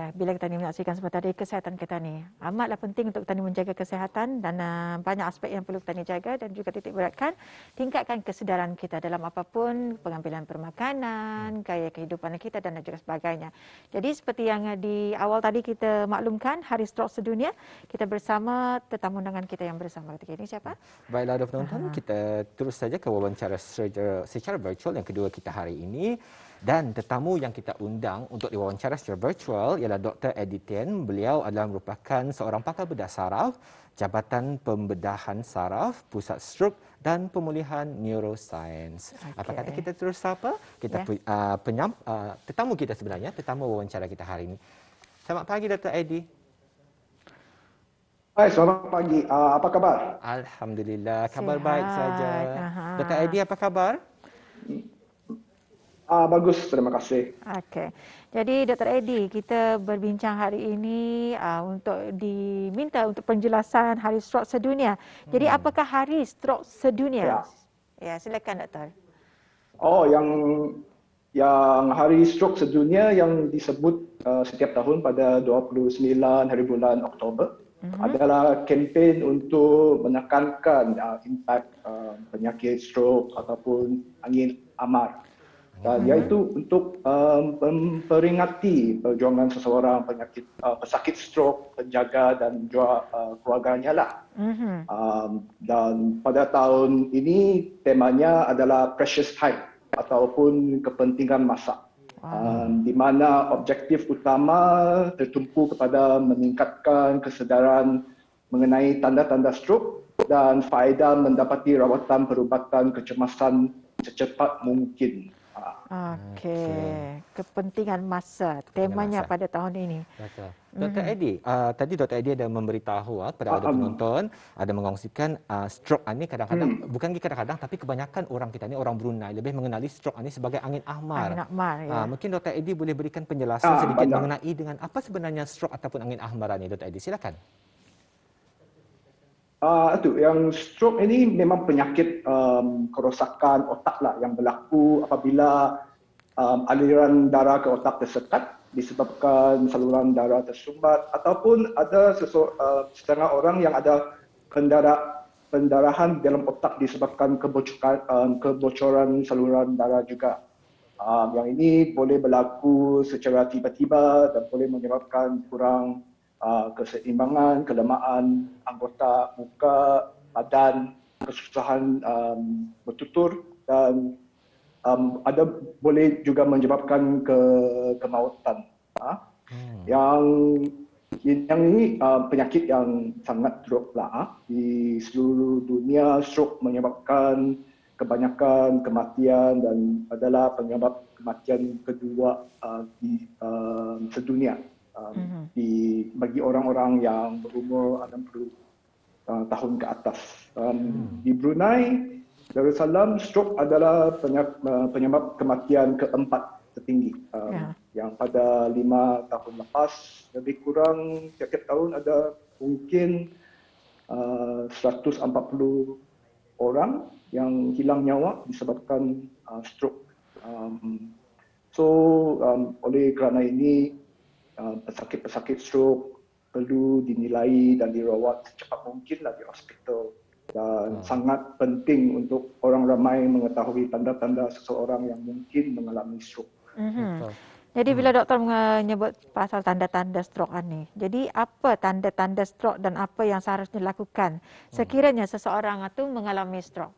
ya, bila kita ni menyaksikan sebentar tadi kesihatan kita ni amatlah penting untuk kita ni menjaga kesihatan dan banyak aspek yang perlu kita ni jaga dan juga titik beratkan tingkatkan kesedaran kita dalam apapun pengambilan permakanan, gaya kehidupan kita dan juga sebagainya. Jadi seperti yang di awal tadi kita maklumkan Hari Stroke Sedunia, kita bersama tetamu undangan kita yang bersama ketika ini siapa? Baiklah, ada penonton, kita terus saja ke wawancara secara virtual yang kedua kita hari ini. Dan tetamu yang kita undang untuk diwawancara secara virtual ialah Dr. Eddie Tien. Beliau adalah merupakan seorang pakar bedah saraf, Jabatan Pembedahan Saraf, Pusat Stroke dan Pemulihan Neuroscience. Apa kata kita terus sapa? Kita tetamu kita sebenarnya, tetamu wawancara kita hari ini. Selamat pagi Dr. Eddie. Hai, selamat pagi. Apa kabar? Alhamdulillah, kabar baik saja. Dr. Eddie, apa kabar? Bagus, terima kasih. Okey. Jadi Dr. Eddie, kita berbincang hari ini untuk diminta untuk penjelasan Hari Stroke Sedunia. Jadi apakah Hari Stroke Sedunia? Ya, silakan Doktor. Oh, yang Hari Stroke Sedunia yang disebut setiap tahun pada 29 hari bulan Oktober adalah kempen untuk menekankan impak penyakit stroke ataupun angin amar. Dan iaitu untuk memperingati perjuangan seseorang pesakit stroke, penjaga dan juga keluarganya lah. Dan pada tahun ini temanya adalah precious time ataupun kepentingan masa. Di mana objektif utama tertumpu kepada meningkatkan kesedaran mengenai tanda-tanda stroke dan faedah mendapati rawatan perubatan kecemasan secepat mungkin. Okey, kepentingan masa temanya pada tahun ini. Betul. Dr. Eddie, tadi Dr. Eddie ada memberitahu kepada penonton, ada mengongsikan stroke ini kadang-kadang, bukan kadang-kadang tapi kebanyakan orang kita ni, orang Brunei lebih mengenali stroke ini sebagai angin ahmar. Angin ahmar, ya. Mungkin Dr. Eddie boleh berikan penjelasan sedikit mengenai dengan apa sebenarnya stroke ataupun angin ahmar ini, Dr. Eddie. Silakan. Yang stroke ini memang penyakit kerosakan otak lah yang berlaku apabila aliran darah ke otak tersekat disebabkan saluran darah tersumbat ataupun ada setengah orang yang ada pendarahan dalam otak disebabkan kebocoran saluran darah juga. Yang ini boleh berlaku secara tiba-tiba dan boleh menyebabkan kurang keseimbangan, kelemahan anggota muka, badan, kesusahan bertutur dan boleh juga menyebabkan kemautan. Yang ini penyakit yang sangat teruk lah. Di seluruh dunia stroke menyebabkan kebanyakan kematian dan adalah penyebab kematian kedua di sedunia. Bagi orang-orang yang berumur 60 tahun ke atas. Di Brunei Darussalam, stroke adalah penyebab kematian keempat tertinggi. Yang pada 5 tahun lepas, lebih kurang tiap-tiap tahun ada mungkin 140 orang yang hilang nyawa disebabkan stroke. Oleh kerana ini, pesakit-pesakit stroke perlu dinilai dan dirawat secepat mungkinlah di hospital. Dan sangat penting untuk orang ramai mengetahui tanda-tanda seseorang yang mungkin mengalami stroke. Jadi bila doktor menyebut pasal tanda-tanda stroke ni, jadi apa tanda-tanda stroke dan apa yang seharusnya dilakukan sekiranya seseorang itu mengalami stroke?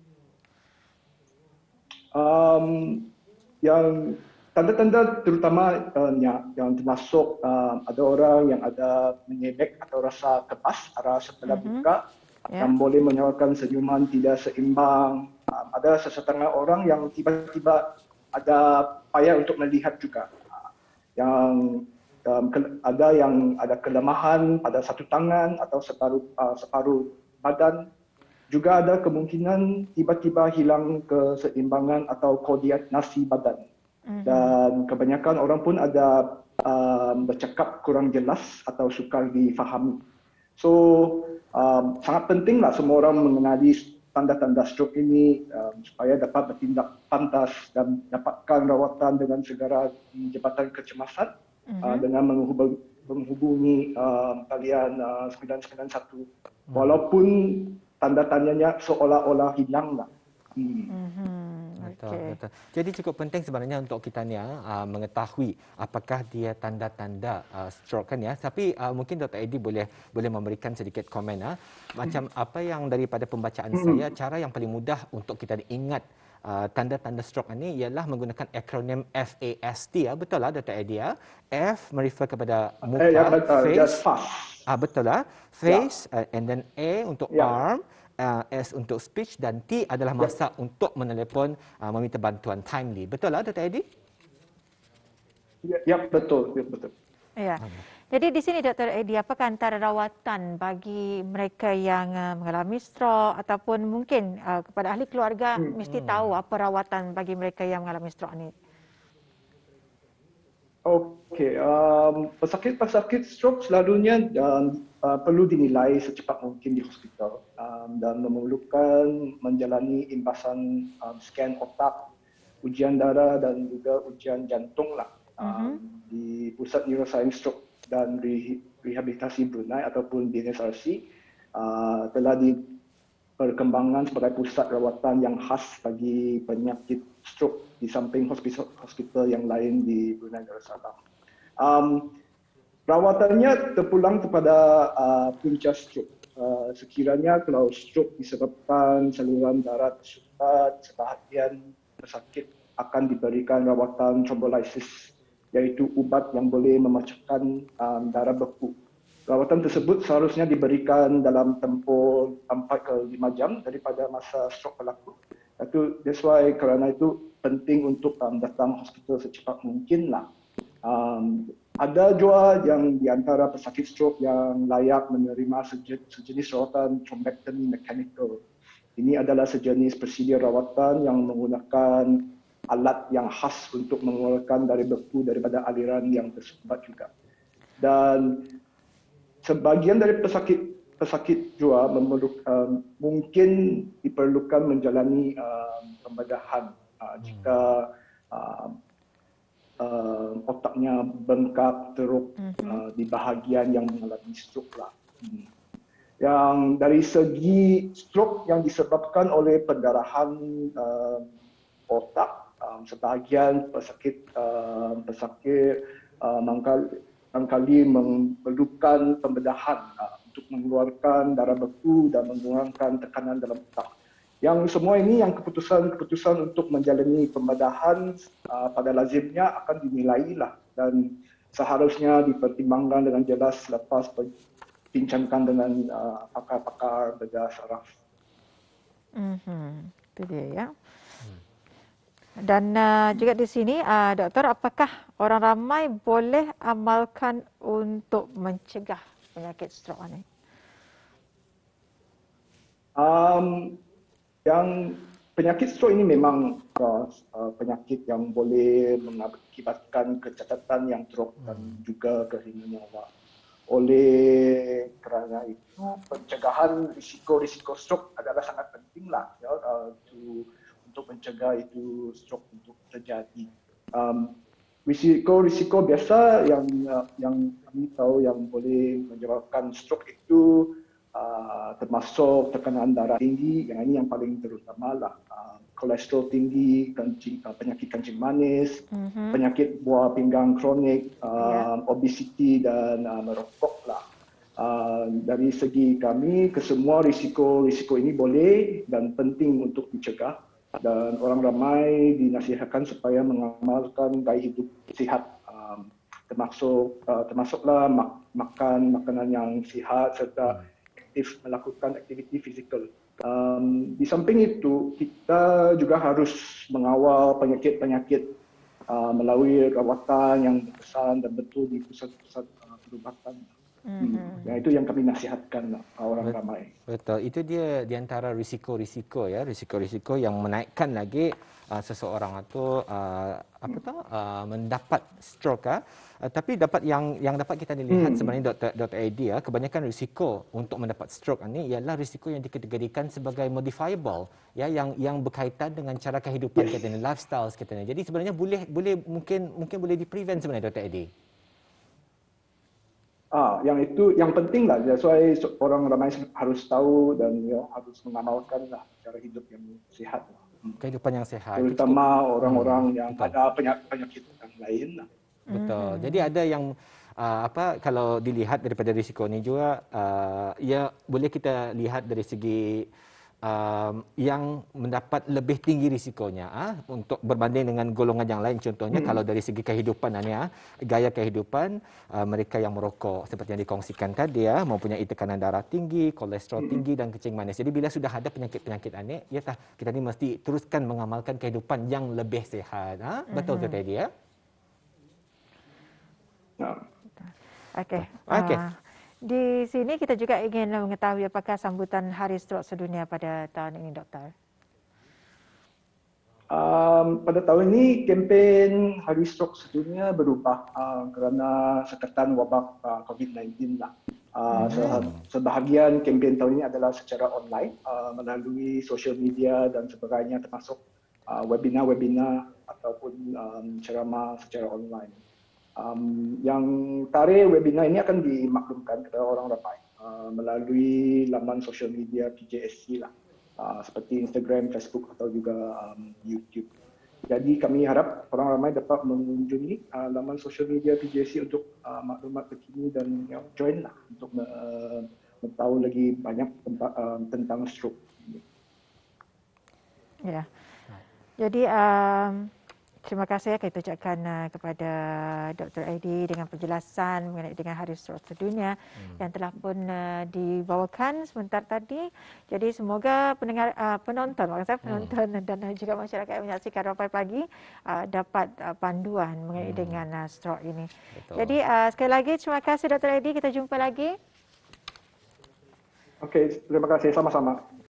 Yang tanda-tanda terutama yang termasuk ada orang yang ada menyebek atau rasa kepas arah sebelah muka, yang boleh menyebabkan senyuman tidak seimbang. Ada sesetengah orang yang tiba-tiba ada payah untuk melihat juga. Yang ada yang ada kelemahan pada satu tangan atau separuh badan. Juga ada kemungkinan tiba-tiba hilang keseimbangan atau koordinasi badan. Dan kebanyakan orang pun ada bercakap kurang jelas atau sukar difahami. Sangat pentinglah semua orang mengenali tanda-tanda stroke ini supaya dapat bertindak pantas dan dapatkan rawatan dengan segera di Jabatan Kecemasan dengan menghubungi talian 991 walaupun tanda tanyanya seolah-olah hilang lah. Betul, betul. Jadi cukup penting sebenarnya untuk kita ni mengetahui apakah dia tanda-tanda stroke kan ya. Tapi mungkin Dr. Eddie boleh memberikan sedikit komen macam apa yang daripada pembacaan saya, cara yang paling mudah untuk kita ingat tanda-tanda stroke ini ialah menggunakan akronim FAST betul lah Dr. Eddie F merefer kepada muka, face. Betul lah. Face and then A untuk arm. S untuk speech dan T adalah masa untuk menelepon meminta bantuan timely. Betul lah Dr. Eddie? Ya, betul. Ya. Jadi di sini Dr. Eddie, apakah antara rawatan bagi mereka yang mengalami stroke ataupun mungkin kepada ahli keluarga mesti tahu apa rawatan bagi mereka yang mengalami stroke ini? Okey, pesakit stroke selalunya perlu dinilai secepat mungkin di hospital dan memerlukan menjalani imbasan scan otak, ujian darah dan juga ujian jantung lah di Pusat Neuroscience Stroke dan Rehabilitasi Brunei ataupun BNSRC telah diperkembangkan sebagai pusat rawatan yang khas bagi penyakit stroke di samping hospital yang lain di Brunei Darussalam. Rawatannya terpulang kepada punca stroke. Sekiranya kalau stroke disebabkan saluran darah tersumbat, sebahagian pesakit akan diberikan rawatan thrombolysis, iaitu ubat yang boleh memecahkan darah beku. Rawatan tersebut seharusnya diberikan dalam tempoh 4 ke 5 jam daripada masa stroke berlaku. That's why kerana itu penting untuk datang hospital secepat mungkin lah. Ada juga yang di antara pesakit stroke yang layak menerima sejenis rawatan thrombectomy mechanical. Ini adalah sejenis prosedur rawatan yang menggunakan alat yang khas untuk mengeluarkan darah beku daripada aliran yang tersumbat juga. Dan sebahagian dari pesakit juga mungkin diperlukan menjalani pembedahan jika otaknya bengkak teruk di bahagian yang mengalami stroke lah. Yang dari segi stroke yang disebabkan oleh pendarahan otak, sebahagian pesakit barangkali memerlukan pembedahan untuk mengeluarkan darah beku dan mengurangkan tekanan dalam otak. Yang semua ini yang keputusan untuk menjalani pembedahan pada lazimnya akan dinilai lah dan seharusnya dipertimbangkan dengan jelas selepas bincangkan dengan pakar-pakar bedah saraf. Itu dia ya. Dan juga di sini, doktor, apakah orang ramai boleh amalkan untuk mencegah penyakit stroke ini? Yang penyakit stroke ini memang penyakit yang boleh mengakibatkan kecacatan yang teruk dan juga kehilangan nyawa. Oleh kerana itu, pencegahan risiko stroke adalah sangat penting lah untuk mencegah itu stroke untuk terjadi. Risiko biasa yang kami tahu yang boleh menyebabkan stroke itu termasuk tekanan darah tinggi, yang ini yang paling terutama lah, kolesterol tinggi, penyakit kencing manis, penyakit buah pinggang kronik, obesiti dan merokok lah. Dari segi kami, kesemua risiko ini boleh dan penting untuk dicegah dan orang ramai dinasihatkan supaya mengamalkan gaya hidup sihat, termasuklah makan makanan yang sihat serta melakukan aktiviti fizikal. Di samping itu, kita juga harus mengawal penyakit-penyakit melalui rawatan yang berkesan dan betul di pusat-pusat perubatan. Itu yang kami nasihatkan orang ramai. Betul. Itu dia di antara risiko-risiko ya, risiko-risiko yang menaikkan lagi seseorang itu mendapat stroke. Tapi yang dapat kita lihat sebenarnya Dr. Eddie kebanyakan risiko untuk mendapat stroke ini ialah risiko yang dikategorikan sebagai modifiable ya, yang berkaitan dengan cara kehidupan kita ni, lifestyle kita ni. Jadi sebenarnya mungkin boleh di-prevent sebenarnya Dr. Eddie. yang itu yang penting lah. That's why orang ramai harus tahu dan harus mengamalkan lah cara hidup yang sihat. Kehidupan yang sehat. Terutama orang-orang yang ada penyakit yang lain lah. Betul. Jadi ada yang kalau dilihat daripada risiko ni juga ya boleh kita lihat dari segi yang mendapat lebih tinggi risikonya untuk berbanding dengan golongan yang lain. Contohnya kalau dari segi kehidupan gaya kehidupan mereka yang merokok seperti yang dikongsikan tadi mempunyai tekanan darah tinggi, kolesterol tinggi dan kencing manis. Jadi bila sudah ada penyakit-penyakit aneh, kita ni mesti teruskan mengamalkan kehidupan yang lebih sihat. Betul ke tadi ya? Okey. Di sini kita juga ingin mengetahui apakah sambutan Hari Strok Sedunia pada tahun ini, Doktor. Pada tahun ini kempen Hari Strok Sedunia berubah kerana seketan wabak COVID-19 lah. Sebahagian kempen tahun ini adalah secara online melalui social media dan sebagainya, termasuk webinar-webinar ataupun ceramah secara online. Yang tarikh webinar ini akan dimaklumkan kepada orang ramai melalui laman sosial media PJSC lah, seperti Instagram, Facebook atau juga YouTube. Jadi kami harap orang ramai dapat mengunjungi laman sosial media PJSC untuk maklumat terkini dan join lah untuk tahu lagi banyak tentang stroke. Ya. Jadi terima kasih kita ucapkan kepada Dr. Eddie dengan penjelasan mengenai dengan Hari Strok Sedunia yang telah pun dibawakan sebentar tadi. Jadi semoga penonton dan juga masyarakat yang menyaksikan Rapai Pagi dapat panduan mengenai dengan stroke ini. Betul. Jadi sekali lagi terima kasih Dr. Eddie, kita jumpa lagi. Okey, terima kasih sama-sama.